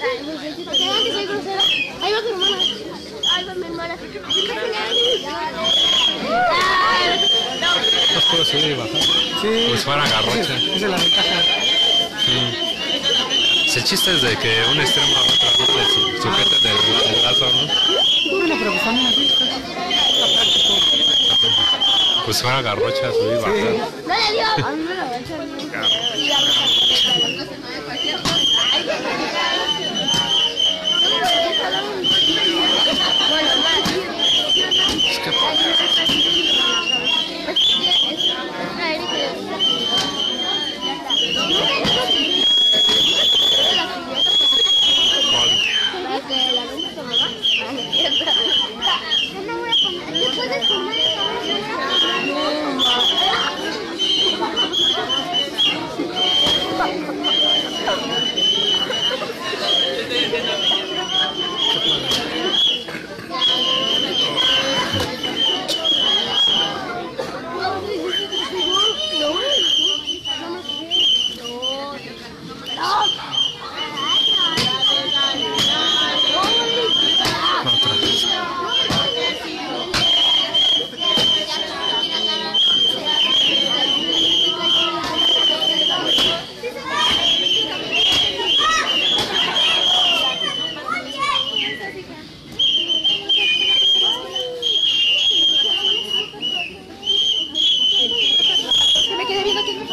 Ahí va tu hermana. Ahí va mi hermana. Los puedo subir y bajar. Sí. Pues fuera garrocha. Esa es la ventaja. Sí. El chiste es de que un extremo a otro no le sujeten el lazo, ¿no? Bueno, pero pues también así. Está práctico. Pues fuera garrocha, subir y bajar. No le dio. A mí me lo va a echar bien. Es que me quedé viendo aquí.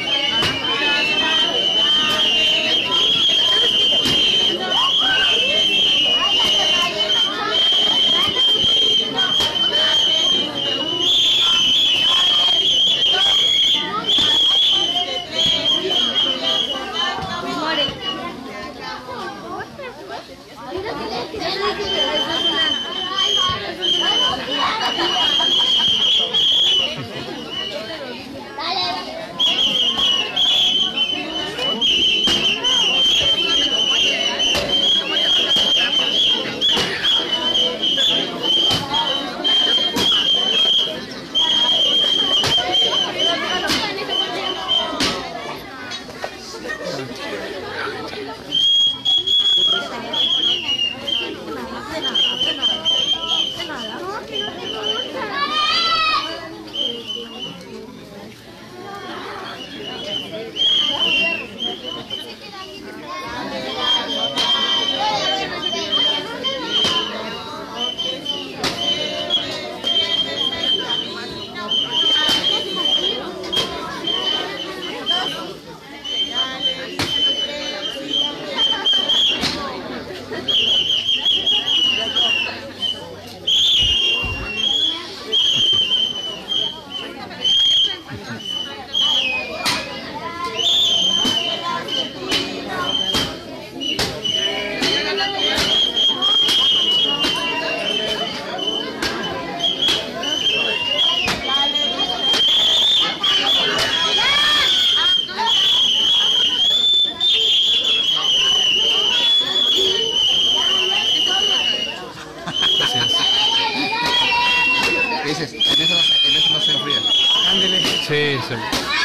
dices, en eso no se enfría. Ándele. sí, sí.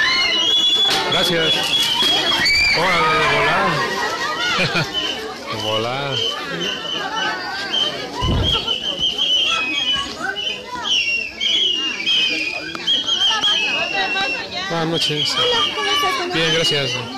Gracias. Órale, de volar. De volar. Buenas noches. Hola, ¿cómo estás? Bien, gracias.